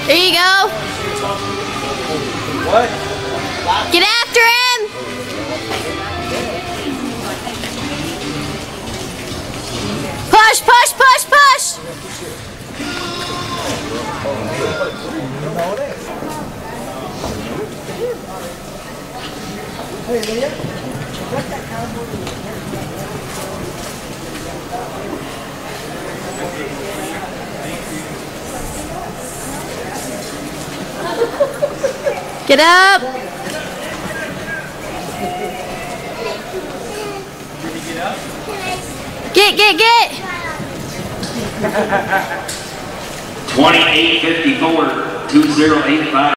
There you go. What? Get after him. Push, push, push, push. Get up. Get. 2854, 2085.